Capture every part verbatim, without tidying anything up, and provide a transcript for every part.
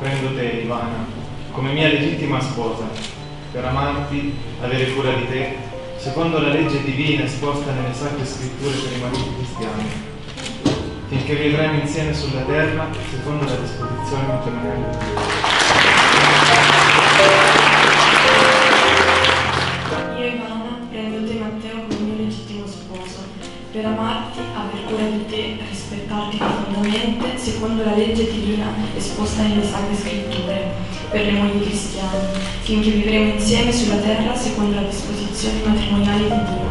prendo te, Ivana, come mia legittima sposa, per amarti, avere cura di te, secondo la legge divina esposta nelle sacre scritture per i mariti cristiani, finché vivremo insieme sulla terra, secondo la disposizione matrimoniale di Dio. Io, Ivana, prendo te, Matteo, come mio legittimo sposo, per amarti, aver cura di te, rispettarti profondamente, secondo la legge divina esposta nelle sacre scritture, per le mogli cristiane, finché vivremo insieme sulla terra, secondo la disposizione matrimoniale di Dio.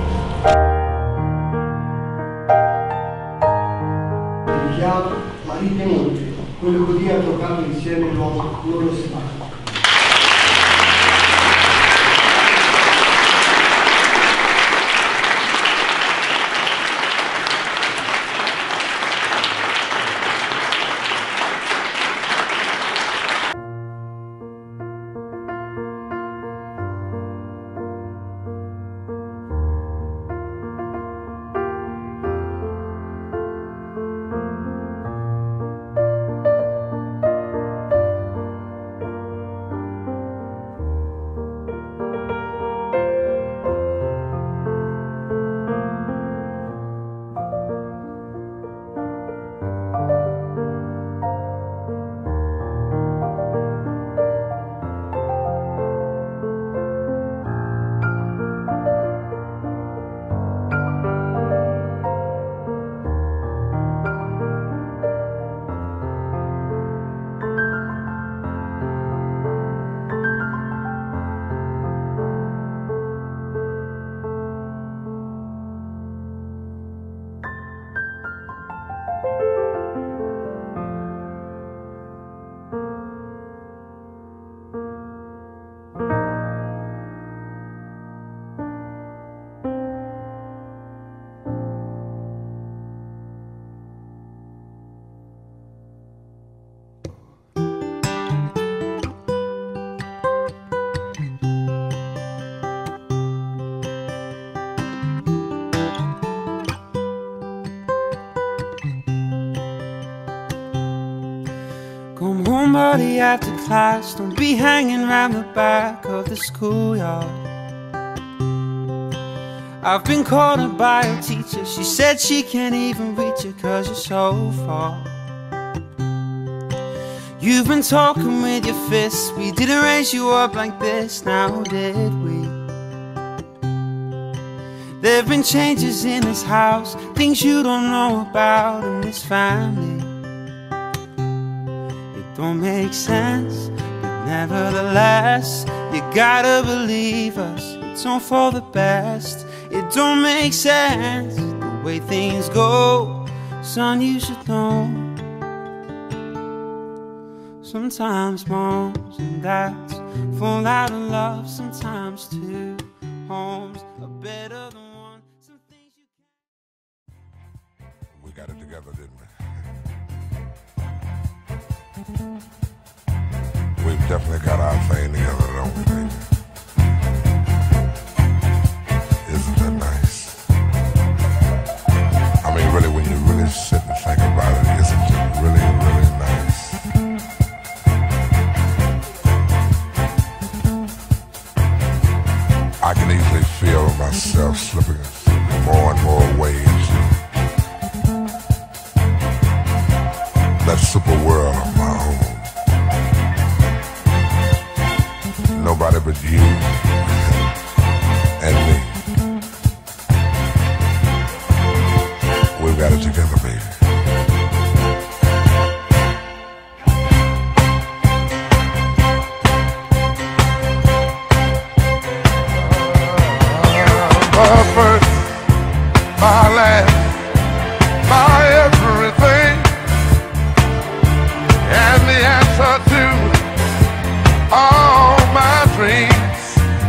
Ti chiamo marito e moglie, quello che Dio ha toccato insieme l'uomo non lo separa. Come home early after class, don't be hanging round the back of the schoolyard. I've been called up by a teacher, she said she can't even reach you cause you're so far. You've been talking with your fists, we didn't raise you up like this, now did we? There've been changes in this house, things you don't know about in this family. Don't make sense, but nevertheless, you gotta believe us, it's all for the best. It don't make sense, the way things go, son, you should know. Sometimes moms and dads fall out of love, sometimes two homes are better than one. Some things you can't. We got it together, didn't we? We've definitely got our thing together, don't we, baby? Isn't that nice? I mean, really, when you really sit and think about it, isn't it really, really nice? I can easily feel myself slipping more and more ways. That super world of my own. Nobody but you and me. We've got it together, baby. My first, my last, my everything, and the answer to all my dreams.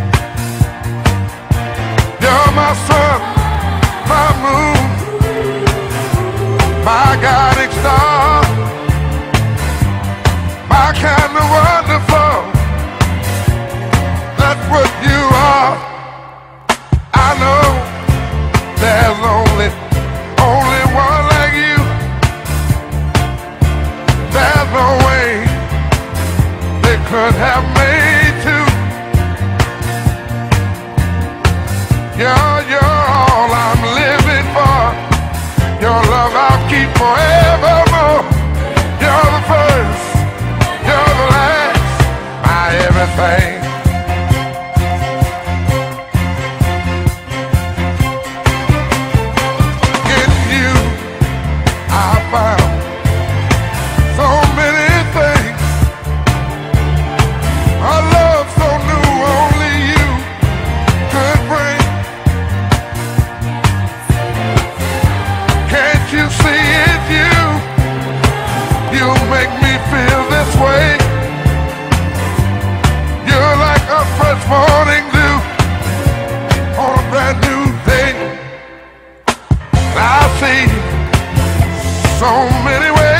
You're my sun, my moon, my guiding star, my kind of wonderful. That's what you are. I know there's only, only one like you. There's no way I'll keep forevermore. You're the first, you're the last, my everything. In you I found so many things, a love so new only you could bring. Can't you see it, you? You make me feel this way. You're like a fresh morning dew on a brand new day. I see so many ways